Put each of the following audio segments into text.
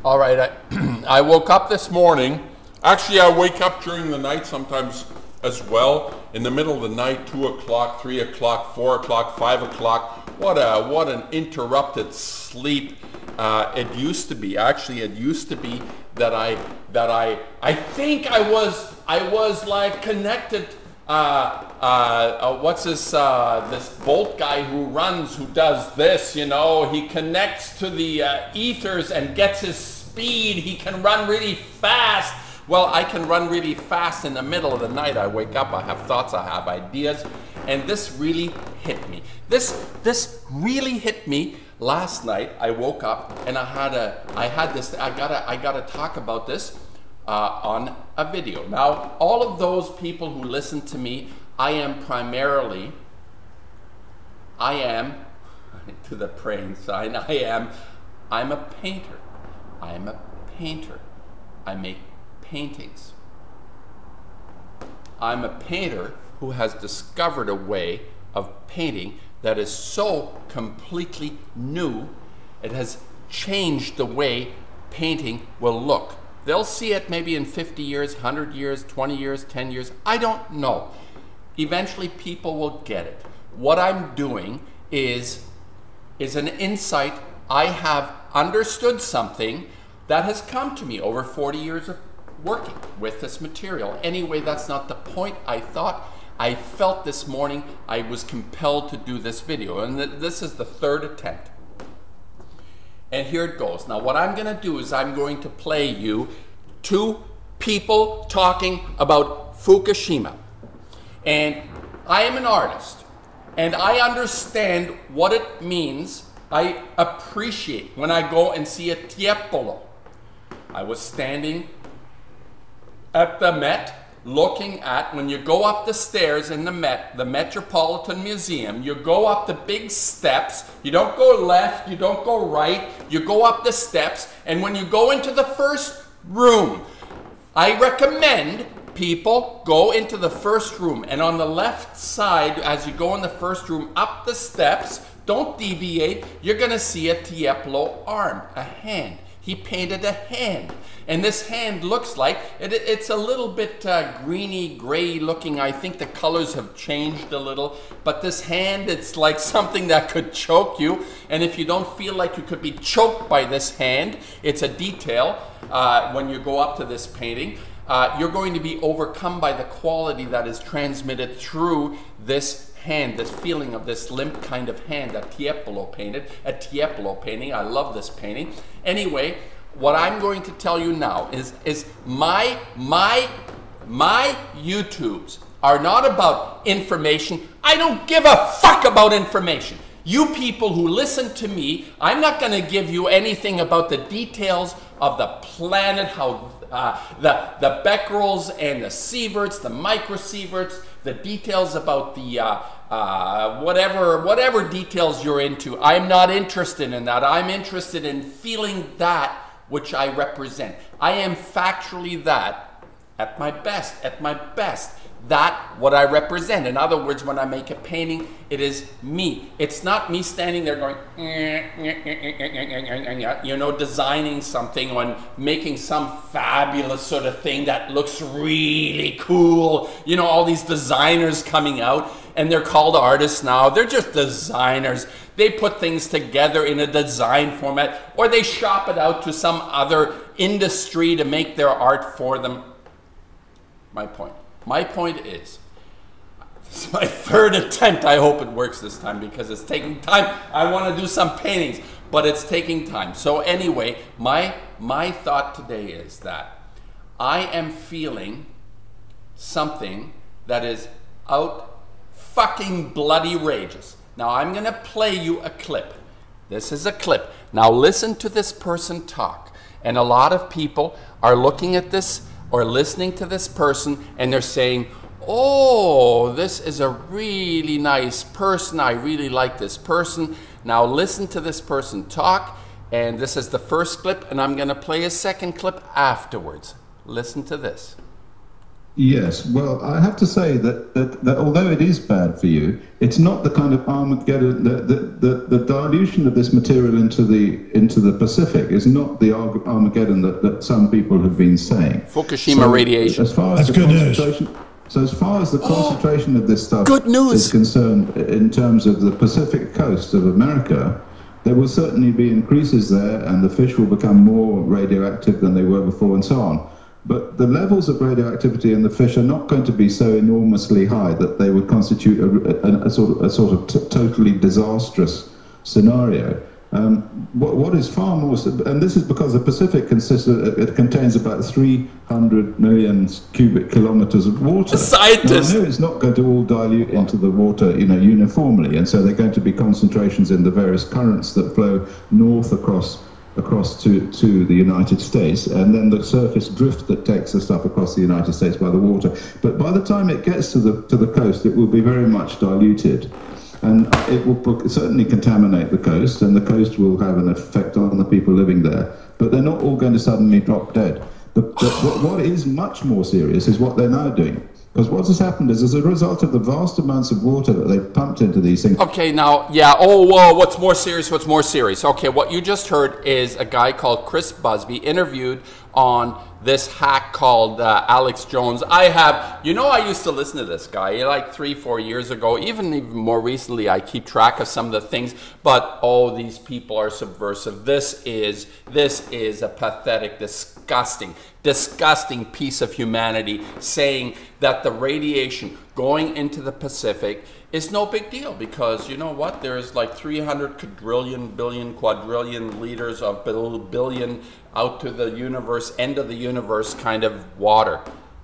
All right, I woke up this morning. Actually, I wake up during the night sometimes as well. In the middle of the night, 2 o'clock, 3 o'clock, 4 o'clock, 5 o'clock. What an interrupted sleep it used to be. Actually, it used to be that I think I was like connected. What's this Bolt guy who runs, who does this, you know, he connects to the ethers and gets his speed. He can run really fast. Well, I can run really fast in the middle of the night. I wake up, I have thoughts, I have ideas, and this really hit me. This really hit me last night. I woke up and I gotta talk about this on a video. Now, all of those people who listen to me, I'm to the praying sign, I'm a painter. I'm a painter. I make paintings. I'm a painter who has discovered a way of painting that is so completely new, it has changed the way painting will look. They'll see it maybe in 50 years, 100 years, 20 years, 10 years. I don't know. Eventually people will get it. What I'm doing is an insight. I have understood something that has come to me over 40 years of working with this material. Anyway, that's not the point. I felt this morning I was compelled to do this video, and this is the third attempt. And here it goes. Now what I'm going to do is I'm going to play you two people talking about Fukushima. And I am an artist, and I understand what it means. I appreciate when I go and see a Tiepolo. I was standing at the Met, looking at, when you go up the stairs in the Met, the Metropolitan Museum, you go up the big steps, you don't go left, you don't go right, you go up the steps, and when you go into the first room, I recommend people go into the first room, and on the left side, as you go in the first room, up the steps, don't deviate, you're gonna see a Tiepolo arm, a hand. He painted a hand. And this hand looks like, it's a little bit greeny, gray looking. I think the colors have changed a little. But this hand, it's like something that could choke you. And if you don't feel like you could be choked by this hand, it's a detail when you go up to this painting. You're going to be overcome by the quality that is transmitted through this hand, this feeling of this limp kind of hand that Tiepolo painted, a Tiepolo painting. I love this painting. Anyway, what I'm going to tell you now is my YouTubes are not about information. I don't give a fuck about information. You people who listen to me, I'm not going to give you anything about the details of the planet, how the Becquerels and the sieverts, the microsieverts, the details about the whatever details you're into. I'm not interested in that. I'm interested in feeling that which I represent. I am factually that at my best. That what I represent. In other words, when I make a painting, it is me. It's not me standing there going, you know, designing something or making some fabulous sort of thing that looks really cool. You know, all these designers coming out, and they're called artists now. They're just designers. They put things together in a design format, or they shop it out to some other industry to make their art for them. My point is, this is my third attempt. I hope it works this time because it's taking time. I want to do some paintings, but it's taking time. So anyway, my thought today is that I am feeling something that is out fucking bloody rageous. Now I'm going to play you a clip. This is a clip. Now listen to this person talk. And a lot of people are looking at this or listening to this person and they're saying, oh, this is a really nice person. I really like this person. Now listen to this person talk. And this is the first clip, and I'm going to play a second clip afterwards. Listen to this. Yes, well, I have to say that although it is bad for you, it's not the kind of Armageddon. The dilution of this material into the Pacific is not the Armageddon that some people have been saying. Fukushima radiation. As far as That's the good news. concentration, so as far as the concentration of this stuff Good news. is concerned, in terms of the Pacific coast of America, there will certainly be increases there, and the fish will become more radioactive than they were before, and so on. But the levels of radioactivity in the fish are not going to be so enormously high that they would constitute a sort of totally disastrous scenario. What is far more, and this is because the Pacific it contains about 300 million cubic kilometers of water. Scientists. Now, I know it's not going to all dilute into the water, uniformly, and so there are going to be concentrations in the various currents that flow north across to the United States, and then the surface drift that takes the stuff across the United States by the water. But by the time it gets to the coast, it will be very much diluted, and it will certainly contaminate the coast, and the coast will have an effect on the people living there. But they're not all going to suddenly drop dead. What is much more serious is what they're now doing. Because what has happened is, as a result of the vast amounts of water that they've pumped into these things. Okay, now, yeah, oh, whoa, what's more serious, what's more serious? Okay, what you just heard is a guy called Chris Busby interviewed on this hack called Alex Jones. I used to listen to this guy like 3-4 years ago, even more recently. I keep track of some of the things, but oh, these people are subversive. This is a pathetic, disgusting piece of humanity saying that the radiation going into the Pacific is no big deal, because you know what? There's like 300 quadrillion liters of billion out to the universe, end of the universe kind of water.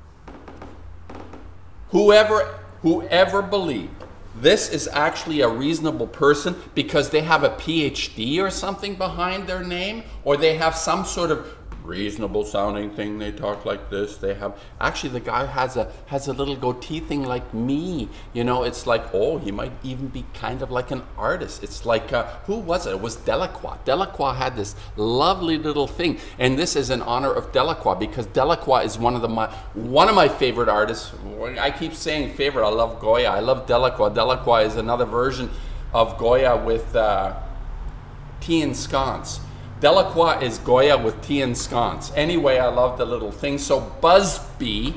Whoever believed this is actually a reasonable person because they have a PhD or something behind their name, or they have some sort of reasonable sounding thing, they talk like this, they have, actually the guy has a little goatee thing like me, it's like, oh, he might even be kind of like an artist. It's like, who was it? It was Delacroix. Delacroix had this lovely little thing, and this is in honor of Delacroix, because Delacroix is one of my favorite artists. I keep saying favorite, I love Goya, I love Delacroix. Delacroix is another version of Goya with tea scones. Delacroix is Goya with tea and scones. Anyway, I love the little thing. So Busby,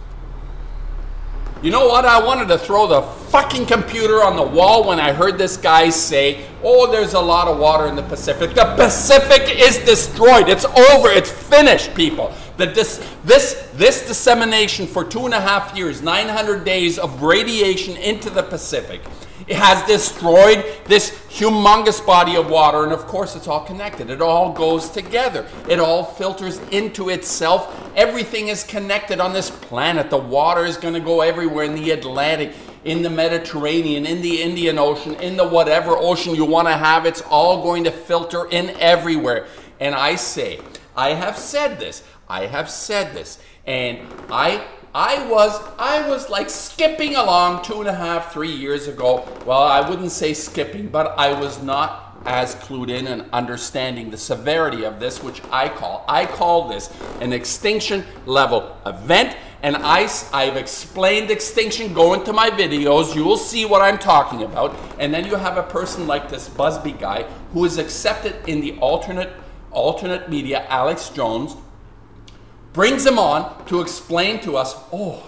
you know what? I wanted to throw the fucking computer on the wall when I heard this guy say, oh, there's a lot of water in the Pacific. The Pacific is destroyed. It's over. It's finished, people. This dissemination for 2.5 years, 900 days of radiation into the Pacific, it has destroyed this humongous body of water, and of course it's all connected. It all goes together. It all filters into itself. Everything is connected on this planet. The water is going to go everywhere, in the Atlantic, in the Mediterranean, in the Indian Ocean, in the whatever ocean you want to have. It's all going to filter in everywhere. And I have said this, and I was like skipping along 2.5, 3 years ago. Well, I wouldn't say skipping, but I was not as clued in and understanding the severity of this, which I call this an extinction level event. And I've explained extinction. Go into my videos, you will see what I'm talking about. And then you have a person like this Busby guy who is accepted in the alternate media, Alex Jones, brings him on to explain to us, oh,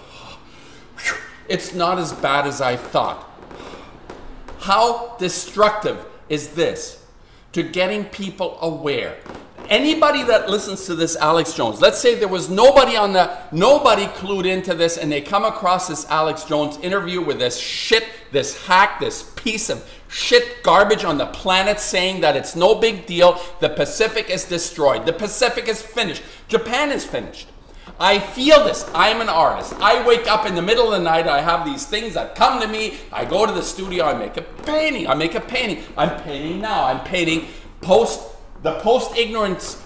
it's not as bad as I thought. How destructive is this to getting people aware? Anybody that listens to this Alex Jones, let's say there was nobody clued into this, and they come across this Alex Jones interview with this shit, this hack, this piece of shit garbage on the planet saying that it's no big deal, the Pacific is destroyed, the Pacific is finished, Japan is finished. I feel this. I'm an artist. I wake up in the middle of the night, I have these things that come to me, I go to the studio, I make a painting. I'm painting now. I'm painting the post-ignorance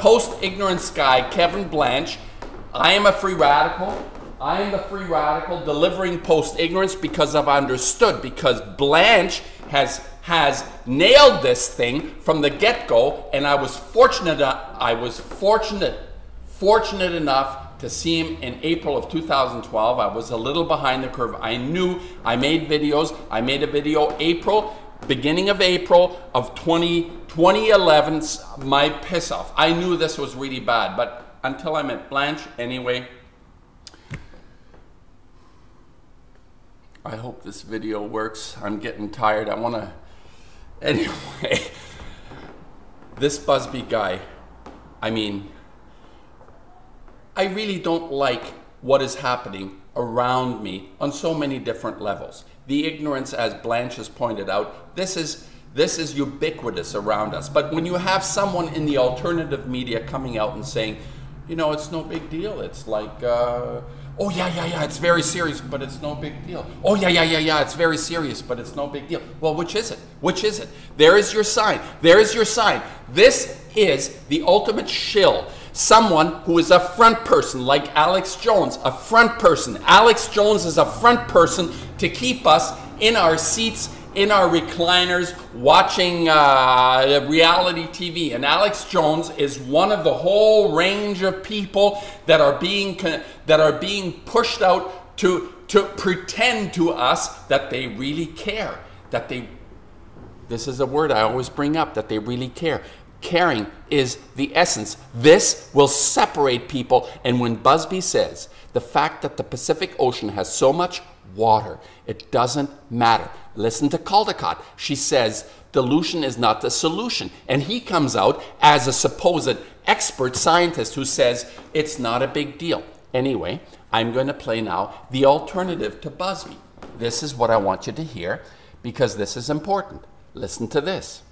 guy, Kevin Blanch. I am a free radical. I am the free radical delivering post-ignorance because I've understood, because Blanche has nailed this thing from the get-go, and I was fortunate enough to see him in April of 2012. I was a little behind the curve. I knew I made videos. I made a video beginning of April of 2011, my piss off. I knew this was really bad, but until I met Blanche, anyway. I hope this video works. I'm getting tired. I want to, anyway. This Busby guy, I mean, I really don't like what is happening around me on so many different levels. The ignorance, as Blanche has pointed out, this is ubiquitous around us. But when you have someone in the alternative media coming out and saying, you know, it's no big deal. It's like, oh yeah, it's very serious, but it's no big deal. Oh yeah, it's very serious, but it's no big deal. Well, which is it? Which is it? There is your sign. There is your sign. This is the ultimate shill. Someone who is a front person, like Alex Jones, a front person. Alex Jones is a front person to keep us in our seats, in our recliners, watching reality TV. And Alex Jones is one of the whole range of people that are being pushed out to pretend to us that they really care. This is a word I always bring up, that they really care. Caring is the essence. This will separate people. And when Busby says the fact that the Pacific Ocean has so much water, it doesn't matter. Listen to Caldecott. She says dilution is not the solution. And he comes out as a supposed expert scientist who says it's not a big deal. Anyway, I'm going to play now the alternative to Busby. This is what I want you to hear because this is important. Listen to this.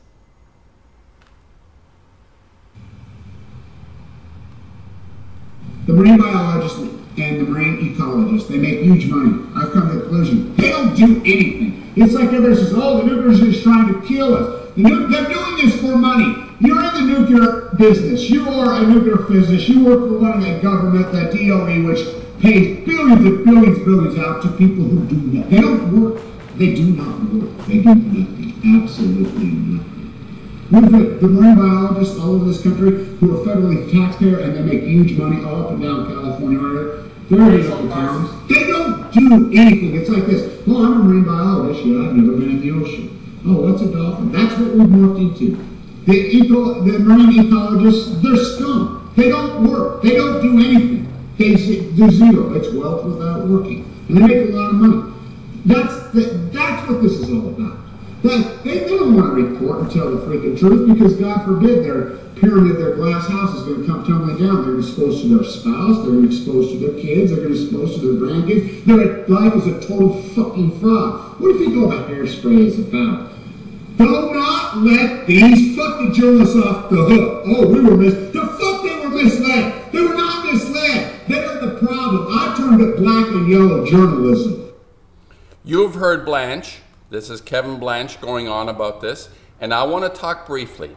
The marine biologists and the marine ecologists, they make huge money. I've come to the conclusion, they don't do anything. It's like everybody says, oh, the nuclear is trying to kill us. They're doing this for money. You're in the nuclear business. You are a nuclear physicist. You work for one of that government, that DOE, which pays billions and billions out to people who do nothing. They don't work. They do not work. They do nothing. Absolutely nothing. What if the marine biologists all over this country who are federally taxpayer and they make huge money all up and down California area, they're in the towns. They don't do anything. It's like this. Well, I'm a marine biologist. Yeah, I've never been in the ocean. Oh, what's a dolphin? That's what we've morphed into. The marine ecologists, they're scum. They don't work. They don't do anything. They do zero. It's wealth without working. And they make a lot of money. That's what this is all about. They don't want to report and tell the freaking truth because, God forbid, their pyramid, their glass house is going to come tumbling down. They're exposed to their spouse, they're exposed to their kids, they're exposed to their grandkids. Their life is a total fucking fraud. What if you go about hairspray as a foul? Do not let these fucking journalists off the hook. Oh, we were misled. The fuck they were misled. They were not misled. They're the problem. I turned it black and yellow journalism. You've heard Blanche. This is Kevin Blanche going on about this, and I want to talk briefly.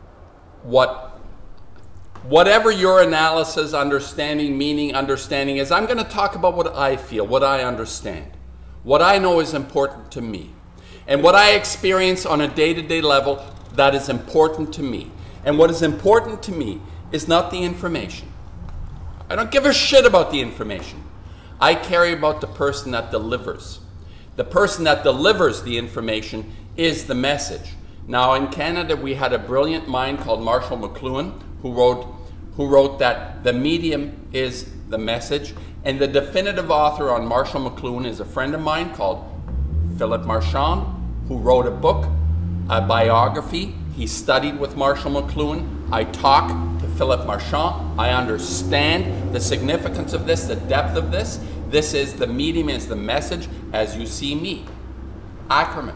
Whatever your analysis, understanding, meaning, understanding is, I'm going to talk about what I feel, what I understand, what I know is important to me, and what I experience on a day-to-day level that is important to me. And what is important to me is not the information. I don't give a shit about the information. I care about the person that delivers. The person that delivers the information is the message. Now in Canada we had a brilliant mind called Marshall McLuhan who wrote that the medium is the message, and the definitive author on Marshall McLuhan is a friend of mine called Philip Marchand, who wrote a book, a biography. He studied with Marshall McLuhan. I talk to Philip Marchand. I understand the significance of this, the depth of this. This is the medium, is the message, as you see me. Ackerman.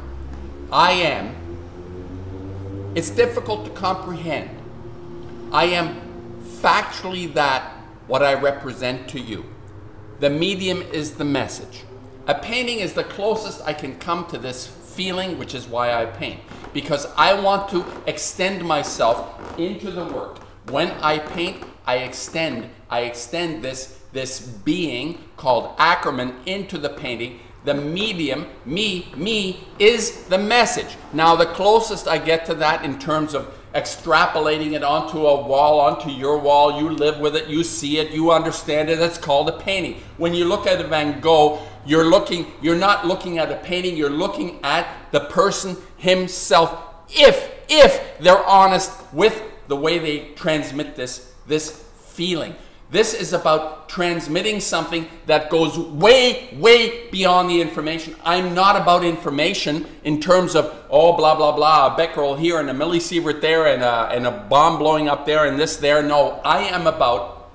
It's difficult to comprehend. I am factually what I represent to you. The medium is the message. A painting is the closest I can come to this feeling, which is why I paint. Because I want to extend myself into the work. When I paint, I extend this being called Ackerman into the painting. The medium, me is the message. Now the closest I get to that in terms of extrapolating it onto a wall, onto your wall. You live with it, you see it, you understand it. It's called a painting. When you look at a Van Gogh, you're not looking at a painting, you're looking at the person himself, if they're honest with the way they transmit this feeling. This is about transmitting something that goes way, way beyond the information. I'm not about information in terms of, oh, blah, blah, blah, a becquerel here and a millisievert there and a bomb blowing up there and this there. No, I am about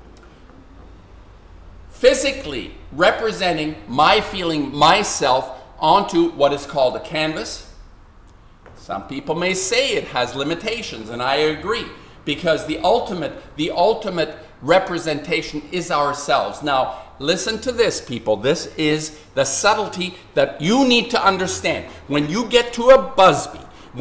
physically representing my feeling, myself, onto what is called a canvas. Some people may say it has limitations, and I agree, because the ultimate representation is ourselves. Now, listen to this, people. This is the subtlety that you need to understand. When you get to a Busby,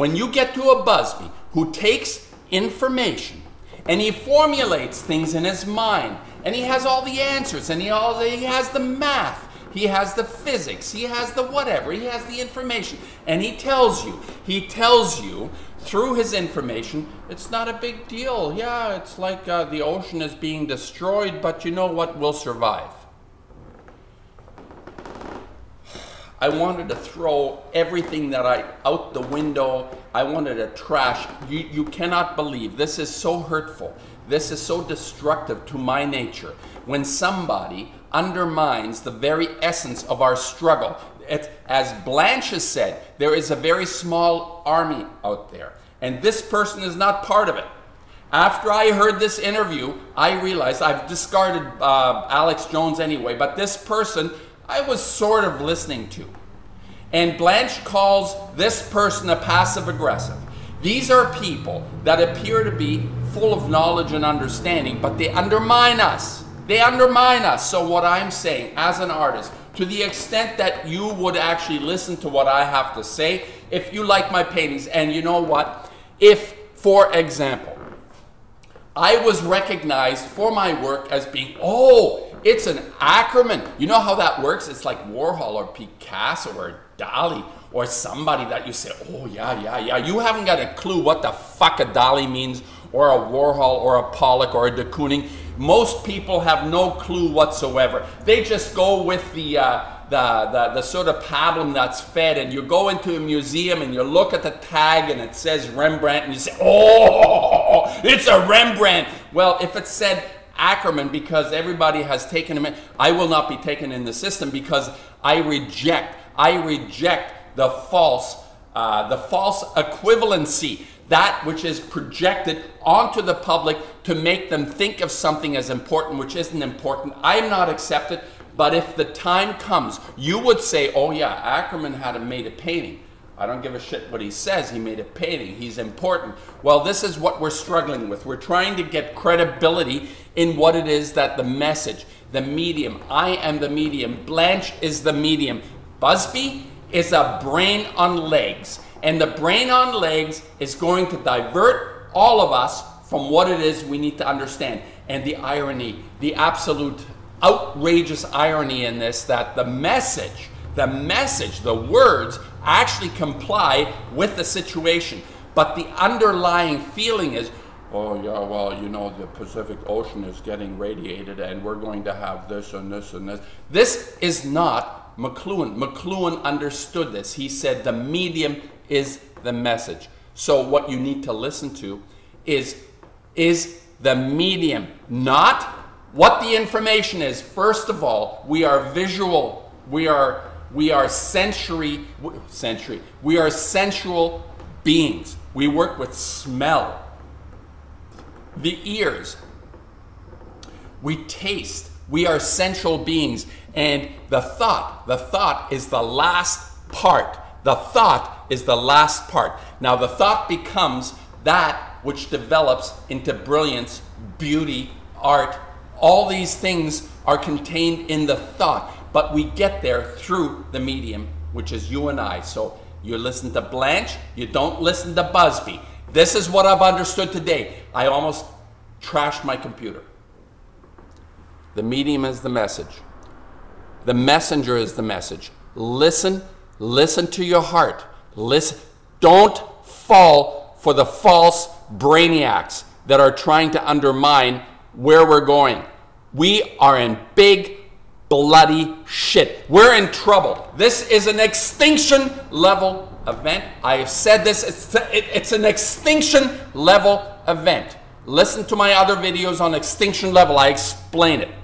who takes information and he formulates things in his mind, and he has all the answers, and he has the math, he has the physics, he has the whatever, he has the information, and he tells you through his information, it's not a big deal. Yeah, it's like the ocean is being destroyed, but you know what? We'll survive. I wanted to throw everything out the window. I wanted to trash. You cannot believe. This is so hurtful. This is so destructive to my nature. When somebody undermines the very essence of our struggle. As Blanche has said, there is a very small army out there, and this person is not part of it. After I heard this interview, I realized I've discarded Alex Jones anyway, but this person I was sort of listening to. And Blanche calls this person a passive aggressive. These are people that appear to be full of knowledge and understanding, but they undermine us. They undermine us. So what I'm saying as an artist, to the extent that you would actually listen to what I have to say, if you like my paintings, and you know what? If, for example, I was recognized for my work as being, oh, it's an Ackerman. You know how that works? It's like Warhol or Picasso or Dali or somebody that you say, oh, yeah. You haven't got a clue what the fuck a Dali means, or a Warhol or a Pollock or a de Kooning. Most people have no clue whatsoever. They just go with the sort of pablum that's fed, and you go into a museum and you look at the tag and it says Rembrandt, and you say, oh, it's a Rembrandt. Well, if it said Ackerman, because everybody has taken him in, I will not be taken in the system, because I reject the false equivalency, that which is projected onto the public to make them think of something as important which isn't important. I'm not accepted, but if the time comes, you would say, oh yeah, Ackerman made a painting. I don't give a shit what he says, he made a painting, he's important. Well, this is what we're struggling with. We're trying to get credibility in what it is that the message, the medium, I am the medium, Blanche is the medium. Busby is a brain on legs. And the brain on legs is going to divert all of us from what it is we need to understand. And the irony, the absolute outrageous irony in this, that the message, the words actually comply with the situation. But the underlying feeling is, oh yeah, well, you know, the Pacific Ocean is getting radiated and we're going to have this and this and this. This is not McLuhan. McLuhan understood this. He said the medium is the message. So what you need to listen to is the medium, not what the information is. First of all, we are visual. We are sensual beings. We work with smell. The ears. We taste. We are sensual beings. And the thought is the last part. The thought is the last part. Now the thought becomes that which develops into brilliance, beauty, art. All these things are contained in the thought, but we get there through the medium, which is you and I. So you listen to Blanche, you don't listen to Busby. This is what I've understood today. I almost trashed my computer. The medium is the message. The messenger is the message. Listen to your heart. Listen. Don't fall for the false brainiacs that are trying to undermine where we're going. We are in big bloody shit. We're in trouble. This is an extinction level event. I have said this, it's an extinction level event. Listen to my other videos on extinction level, I explain it.